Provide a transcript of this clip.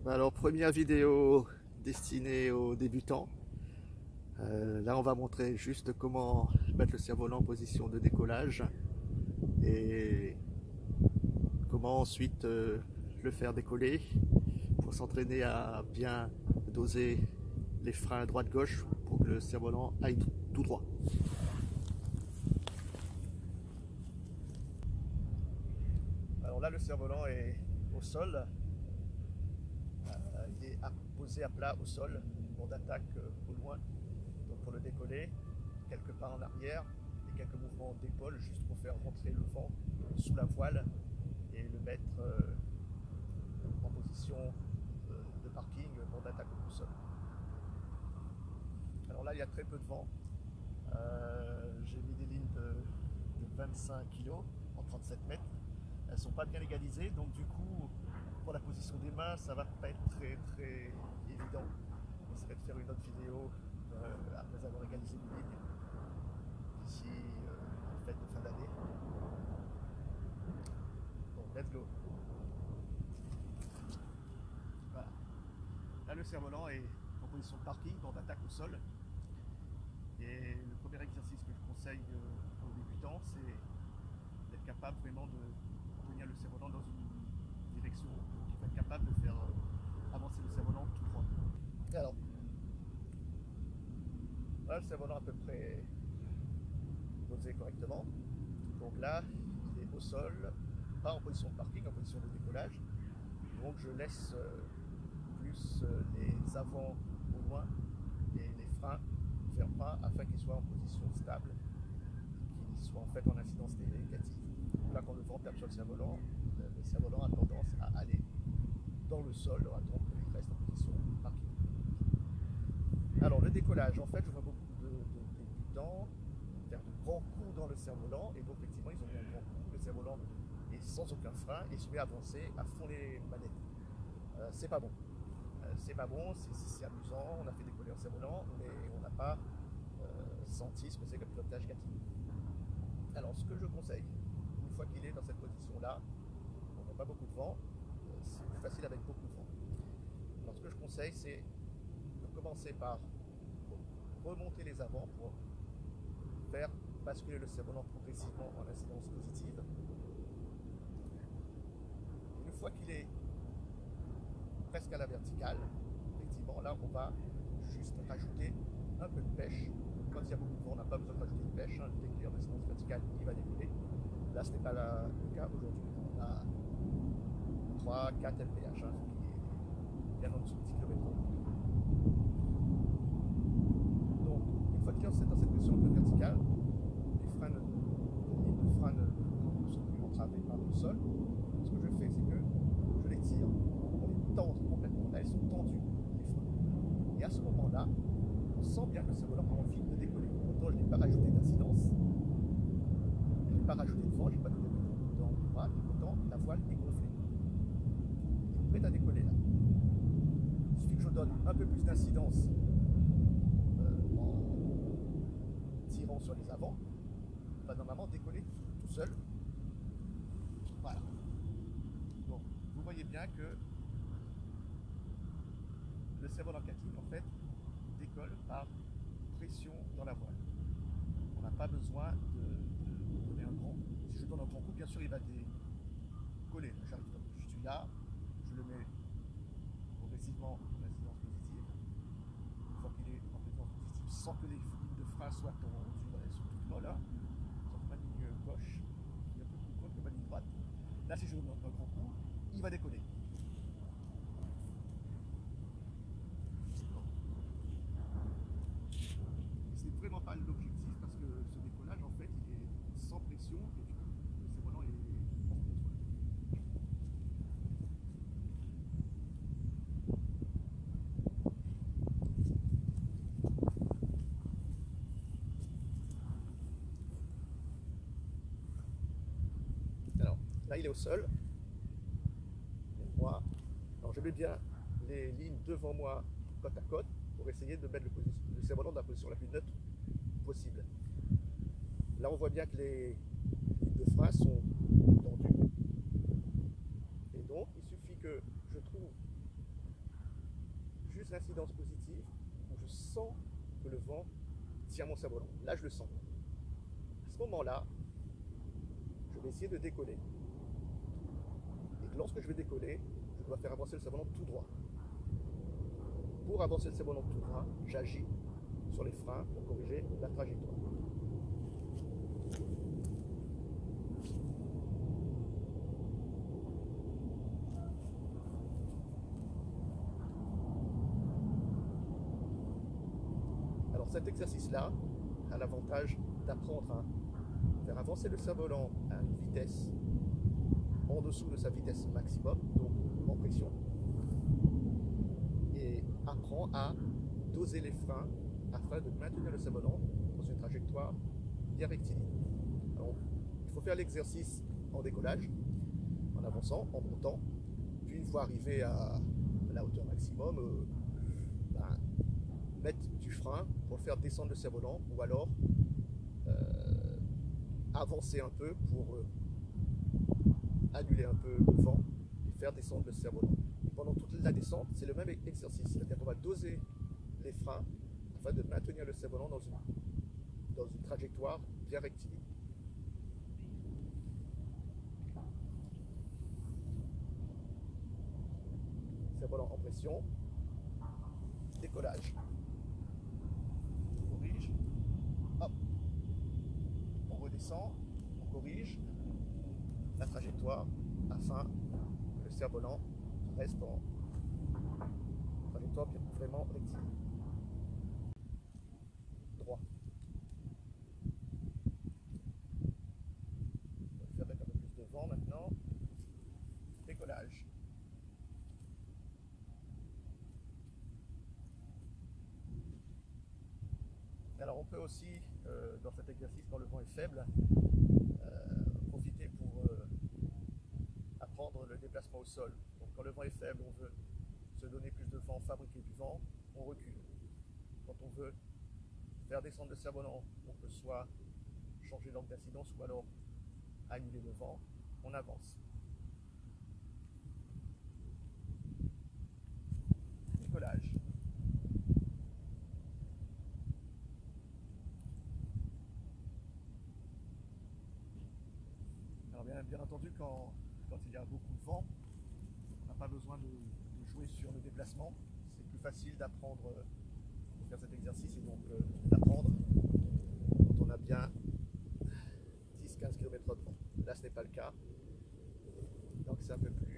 Alors, première vidéo destinée aux débutants. Là, on va montrer juste comment mettre le cerf-volant en position de décollage et comment ensuite le faire décoller pour s'entraîner à bien doser les freins droite-gauche pour que le cerf-volant aille tout droit. Alors là, le cerf-volant est au sol. Il est posé à plat au sol, bord d'attaque au loin. Donc pour le décoller, quelques pas en arrière et quelques mouvements d'épaule juste pour faire rentrer le vent sous la voile et le mettre en position de parking, bord d'attaque au sol. Alors là, il y a très peu de vent. J'ai mis des lignes de 25 kg en 37 mètres. Elles ne sont pas bien égalisées, donc du coup, pour la position des mains, ça va pas être très évident. J'essaierai de faire une autre vidéo après avoir égalisé les lignes d'ici les fêtes de fin d'année. Bon, let's go. Voilà. Là, le cerf-volant est en position de parking, bord d'attaque au sol. Et le premier exercice que je conseille aux débutants, c'est d'être capable vraiment de tenir le cerf-volant dans une direction, donc il faut être capable de faire avancer le cerf-volant tout droit. Alors, voilà le cerf-volant à peu près dosé correctement. Donc là, il est au sol, pas en position de parking, en position de décollage. Donc je laisse plus les avants au loin et les freins vers bas afin qu'ils soient en position stable, qu'ils soient en fait en incidence négative. Là, quand le vent tape sur le cerf-volant a tendance à aller dans le sol, donc il reste en position parking. Alors le décollage, en fait, je vois beaucoup de débutants faire de grands coups dans le cerf-volant, et donc effectivement ils ont mis un grand coup, le cerf-volant est sans aucun frein et se met à avancer à fond les manettes. C'est pas bon. C'est pas bon, c'est amusant, on a fait décoller un cerf-volant, mais on n'a pas senti ce que c'est que le pilotage actif. Alors ce que je conseille, une fois qu'il est dans cette position-là, on n'a pas beaucoup de vent, c'est plus facile avec beaucoup de vent. Alors ce que je conseille, c'est de commencer par remonter les avants pour faire basculer le cerf-volant progressivement en incidence positive. Une fois qu'il est presque à la verticale, effectivement, là on va juste rajouter un peu de pêche. Quand il y a beaucoup de vent, on n'a pas besoin de rajouter de pêche. Dès qu'il est en incidence verticale, il va décoller. Là, ce n'est pas le cas aujourd'hui. On a 3-4 mph, ce qui est bien en dessous de 10 km/h. Donc, une fois qu'il est dans cette position un peu verticale, les lignes de frein ne sont plus entravées par le sol. Ce que je fais, c'est que je les tire pour les tendre complètement. Là, elles sont tendues, les freins. Et à ce moment-là, on sent bien que le cerf-volant a envie de décoller. Pourtant, je n'ai pas rajouté d'incidence, je n'ai pas rajouté de vent, je n'ai pas donné de vent droit, et pourtant la voile est gonflée. Il est prêt à décoller là. Il suffit que je donne un peu plus d'incidence en tirant sur les avants, il va normalement décoller tout seul. Voilà. Donc, vous voyez bien que le cerf-volant cating, en fait, décolle par pression dans la voile. On n'a pas besoin de donner un grand coup. Si je donne un grand coup, bien sûr, il va décoller. Je suis là, je le mets progressivement en incidence positive. Une fois qu'il est en incidence positive, sans que les lignes de frein soient tendues, elles sont toutes molles, hein, sauf ma ligne gauche, qui est un peu plus courte que ma ligne droite. Là, si je donne un grand coup, il va décoller. C'est vraiment pas l'objectif parce que ce décollage, en fait, il est sans pression et du coup, le cerf-volant est en contrôle. Alors, là, il est au sol. Moi, alors je mets bien les lignes devant moi côte à côte pour essayer de mettre le cerf-volant dans la position la plus neutre possible. Là, on voit bien que les lignes de frein sont tendues. Et donc, il suffit que je trouve juste l'incidence positive où je sens que le vent tient mon cerf-volant. Là, je le sens. À ce moment-là, je vais essayer de décoller. Et lorsque je vais décoller, je dois faire avancer le cerf-volant tout droit. Pour avancer le cerf-volant tout droit, j'agis sur les freins pour corriger la trajectoire. Alors cet exercice-là a l'avantage d'apprendre à faire avancer le cerf-volant à une vitesse en dessous de sa vitesse maximum, donc en pression, et apprend à doser les freins afin de maintenir le cerf-volant dans une trajectoire bien rectiligne. Alors, il faut faire l'exercice en décollage, en avançant, en montant, puis une fois arrivé à la hauteur maximum, mettre du frein pour faire descendre le cerf-volant, ou alors avancer un peu pour annuler un peu le vent et faire descendre le cerf-volant. Pendant toute la descente, c'est le même exercice, c'est-à-dire qu'on va doser les freins afin de maintenir le cerf-volant dans une trajectoire bien rectiligne. Cerf-volant en pression, décollage. On corrige, hop, on redescend, on corrige la trajectoire afin que le cerf-volant reste en trajectoire vraiment rectiligne. Droit. On va le faire avec un peu plus de vent maintenant. Décollage. Alors on peut aussi, dans cet exercice, quand le vent est faible, profiter pour apprendre le déplacement au sol. Donc quand le vent est faible, on veut se donner plus de vent, fabriquer du vent, on recule. Quand on veut faire descendre le cerf-volant, on peut soit changer l'angle d'incidence ou alors annuler le vent, on avance. Décollage. Alors bien entendu, quand il y a beaucoup de vent, on n'a pas besoin de jouer sur le déplacement. C'est plus facile d'apprendre, de faire cet exercice et donc d'apprendre quand on a bien 10-15 km/h de vent. Là, ce n'est pas le cas. Donc c'est un peu plus